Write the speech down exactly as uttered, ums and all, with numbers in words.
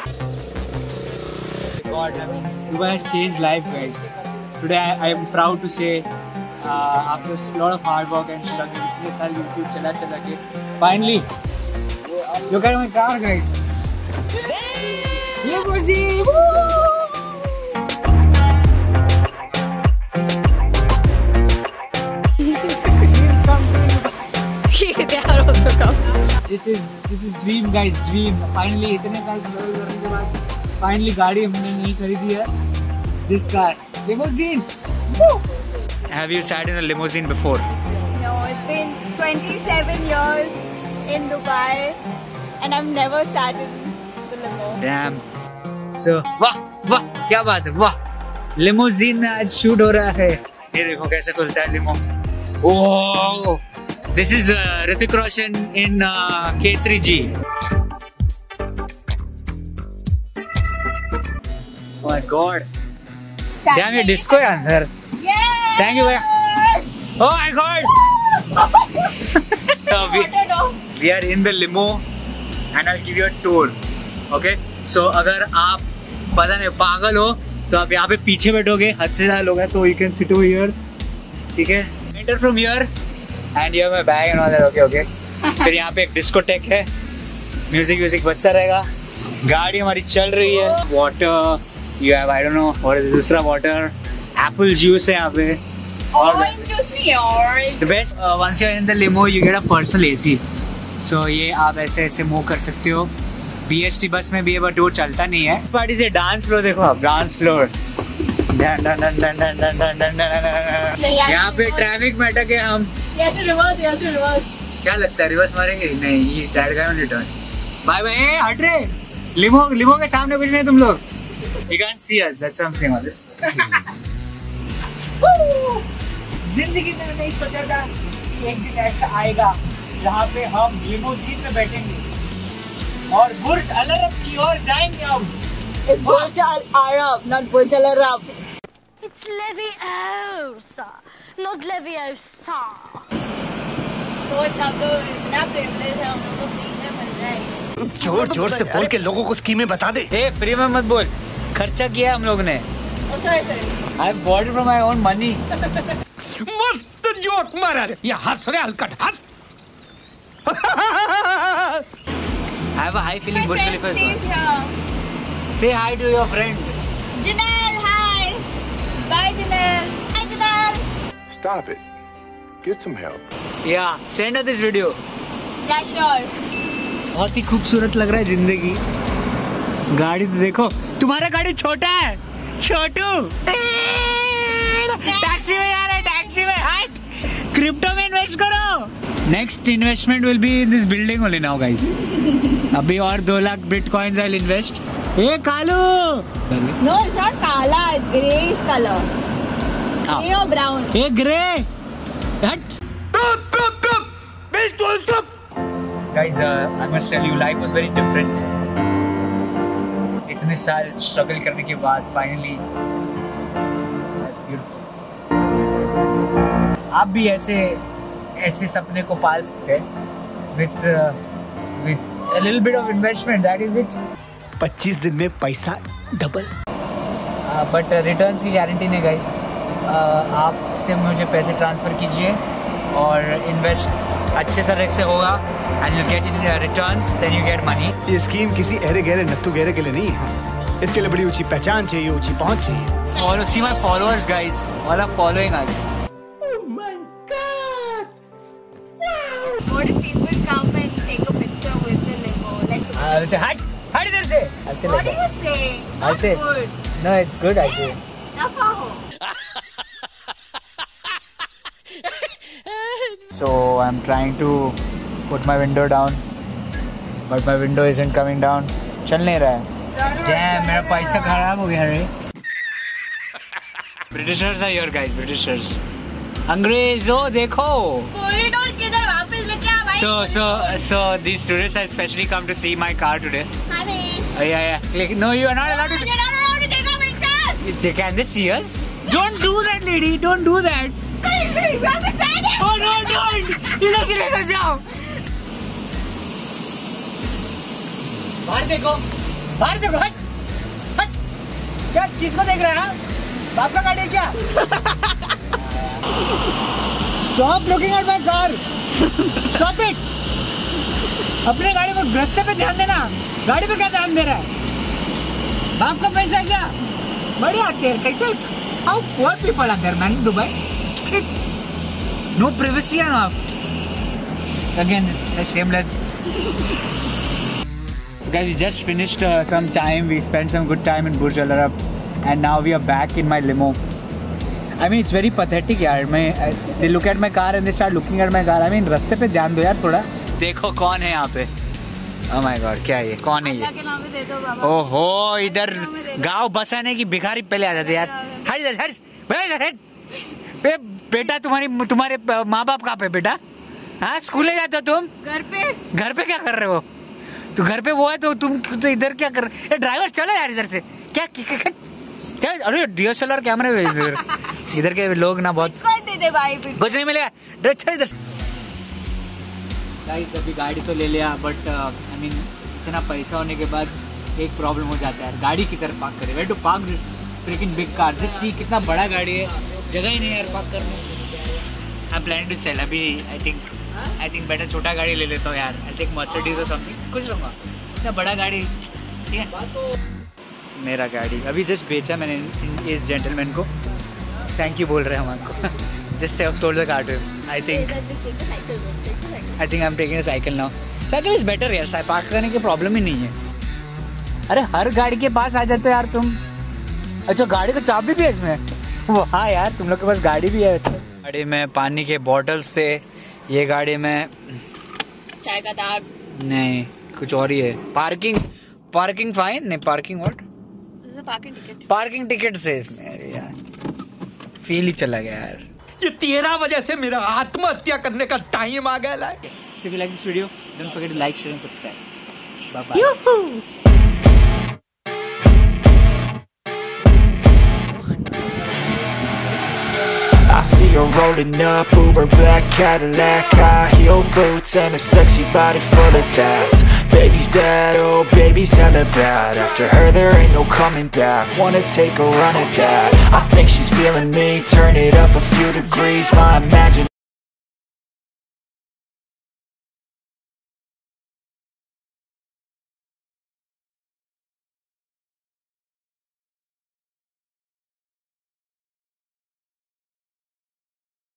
God, I mean, Dubai has changed life, guys. Today I, I am proud to say, uh, after a lot of hard work and struggle, इतने साल YouTube चला चला के, finally, look at my car, guys. Limousine! Woo! They are also come. This is this is dream, guys, dream. Finally, इतने साल struggle करने के बाद, finally गाड़ी हमने नहीं खरीदी है. It's this car, limousine. Woo! Have you sat in a limousine before? No, it's been twenty-seven years in Dubai, and I've never sat in the limo. Damn. So, वाह वाह क्या बात है, वाह limousine में आज shoot हो रहा है. ये देखो कैसे खुलता है limo. Oh, this is uh, Hrithik Roshan in uh, K three G. Oh my God. Damn, ये disco है अंदर. Yeah. Thank you भैया. Oh my God. So we, we are in the limo and I'll give you a tour. Okay. So अगर आप पता नहीं पागल हो तो आप यहाँ पे पीछे बैठोगे, हद से ज़्यादा लोग हैं तो you can sit over here. ठीक है. Enter from here and you have my bag and all that. Okay, okay. फिर यहाँ पे एक डिस्कोटेक है, म्यूजिक व्यूजिक बजता रहेगा, गाड़ी हमारी चल रही है. Water you have, I don't know what is this, दूसरा वाटर, एप्पल जूस है यहाँ पे. Orange juice नहीं है, orange. The best uh, once you're in the limo you get a personal A C. So ये आप ऐसे ऐसे मूव कर सकते हो. B S T बस में भी है बट वो चलता नहीं है. इस पार्टी से डांस फ्लोर देखो आप, डांस फ्लोर. यहाँ पे ट्रैफिक में अटके हम. Reverse reverse. क्या लगता है रिवर्स मारेंगे? नहीं, ये डायरेक्ट गए रिटर्न. Bye bye. हट रे. लिमो लिमो के सामने कुछ नहीं तुम लोग. You can't see us. That's what I'm saying all this. जिंदगी में नहीं सोचा था कि एक दिन ऐसा आएगा जहाँ पे हम लिमोजीन में बैठेंगे और बुर्ज अल अरब की ओर जाएंगे हम. It's Burj Al Arab, not Burj Al Arab. It's Leviosa, not Leviosa. सोच हम लोग इतना privilege है, हम लोग को फ्री में मिल रहा है. जोर जोर से बोल के लोगों को स्कीमें बता दे. ए फ्री में मत बोल, खर्चा किया हम लोग ने. Oh sorry sorry. I bought it from my own money. मस्त जोक मारा रे. ये हंस रहे हलकट हंस. I have a high feeling Burj Khalifa is one. Say hi to your friend. Janelle, hi. Bye Janelle. Hi Janelle. Stop it. Get some help. Yeah, send her this video. Yeah sure. बहुत ही खूबसूरत लग रहा है जिंदगी. गाड़ी तो देखो, तुम्हारा गाड़ी छोटा है, छोटू. टैक्सी में आ रहा है, टैक्सी में. हट. क्रिप्टो में इन्वेस्ट करो. Next investment will be in this building only now guys. अभी और दो lakh bitcoins I will invest. ए Kalu. No, it's not kala. It's grayish color. Grey or brown. ए ग्रे. हट. Guys, uh, I must tell you, life was very different. इतने साल struggle करने के बाद finally, that's beautiful. आप भी ऐसे ऐसे सपने को पाल सकते हैं with uh, with a little bit of investment. That is it. पच्चीस दिन में पैसा double. uh, but uh, returns की गारंटी नहीं guys. uh, आप से मुझे पैसे ट्रांसफर कीजिए और इन्वेस्ट अच्छे तरह से होगा and you'll get in returns, then you get money. ये स्कीम किसी अरे गहरे नत्थु गहरे के लिए नहीं है. इसके लिए बड़ी ऊंची पहचान चाहिए, ऊंची पहुंच चाहिए. Follow, see my followers guys, all are following us. Oh my God! Wow! What if people come and take a picture with the limo? Like. I'll say, hide, hide इधर से. I'll say What like do you say? I'll Not say, good. no, it's good actually. Nafa ho. So I'm trying to put my window down, but my window isn't coming down. चल नहीं रहा है. Damn, मेरा पैसा खराब हो गया रे. Britishers are here guys, Britishers. अंग्रेजों देखो. Corridor किधर वापस लेके आ भाई. So so so these tourists have specially come to see my car today. Hi Vish. Oh yeah yeah. Click. No, you are not allowed to. You're not allowed to take a picture. They can they see us? Don't do that, lady. Don't do that. Oh no, don't. इधर से लेकर जाओ. बाहर देखो. बाहर देखो, हट हट। क्या किसको देख रहा है? बाप का गाड़ी है क्या? Stop looking at my car. Stop it. अपने गाड़ी में रास्ते पे ध्यान देना, गाड़ी पे क्या ध्यान दे रहा है? बाप का पैसा है क्या? बढ़िया तेल कैसे? How poor people are there, man, in Dubai. Shit. No privacy enough. Again, this is shameless. So guys, we just finished uh, some time. We spent some good time in Burj Al Arab, and now we are back in my limo. I mean, it's very pathetic, यार. मैं they look at my car and they start looking at my car. I mean, रास्ते पे ध्यान दो यार थोड़ा. देखो कौन है यहाँ पे. Oh my God, क्या है ये? कौन है ये? ओहो, इधर गाँव बसाने की भिखारी पहले आ जाते यार. हट इधर, हट, इधर हट. बे बेटा तुम्हारी तुम्हारे माँ बाप कहाँ पे बेटा? हाँ, स्कूल जाते हो तुम? घर पे. घर पे क्या कर रहे हो? तो घर पे वो है तो तुम तो इधर क्या कर रहे हो? ड्राइवर चलो यार इधर से. क्या क्या? अरे डी एस एल आर कैमरे इधर इधर के लोग ना बहुत दे दे भाई, कुछ नहीं मिलेगा. चल इधर. गाइस अभी गाड़ी तो ले लिया, बट आई मीन इतना पैसा होने के बाद एक प्रॉब्लम हो जाता है यार. गाड़ी की तरफ पार्क करें. Where to park this freaking big car? Just see कितना बड़ा गाड़ी है, जगह ही नहीं है यार पार्क करने. I am planning to sell. अभी I think I think better छोटा गाड़ी ले लेता हूँ यार. आई थिंक मर्सिडीज और समथिंग कुछ रहूँगा. इतना बड़ा गाड़ी ठीक है. मेरा गाड़ी अभी जस्ट बेचा मैंने इस जेंटलमैन को. थैंक यू बोल रहे हैं हम आपको. जस्ट से sold the car to him. I think I think I am taking a cycle now. Cycle is better यार. पार्क करने की प्रॉब्लम ही नहीं है. अरे हर गाड़ी के पास आ जाते हो यार तुम. अच्छा गाड़ी का चाबी भी है इसमें? हाँ यार तुम लोग के पास गाड़ी भी है. अच्छा गाड़ी में पानी के बॉटल्स थे. ये गाड़ी में चाय का दाग नहीं, कुछ और ही है. पार्किंग पार्किंग फाइन नहीं. Parking what? Parking ticket. Parking ticket से इसमें. अरे यार फील ही चला गया यार. ये तेरा वजह से मेरा आत्महत्या करने का टाइम आ गया है. So if you like this video, don't forget to like, share and subscribe. Bye bye. Yoo-hoo! I see her rolling up, Uber black Cadillac, high heel boots and a sexy body full of tats. Baby's bad, oh baby's hella bad. After her there ain't no coming back. Wanna take a run at that? I think she's feeling me. Turn it up a few degrees. My imagine